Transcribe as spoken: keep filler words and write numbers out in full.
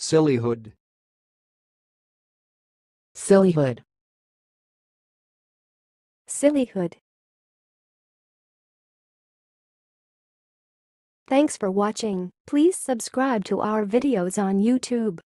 Sillyhood. Sillyhood. Sillyhood. Thanks for watching. Please subscribe to our videos on YouTube.